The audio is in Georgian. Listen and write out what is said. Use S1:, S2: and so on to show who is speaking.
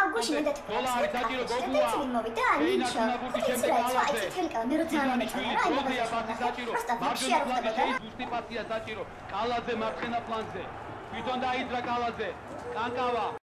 S1: გუში მე დათქვი არის საჭირო გოგუა მოვიდა ნიჩო აი თემკა მე როცა ამეწონა რა იმედა საჭირო მარჯვენა ფლანგზე ზუსტი პასია საჭირო კალაძე მარცხენა ფლანგზე თვითონ დაიძრა კალაძე კანკავა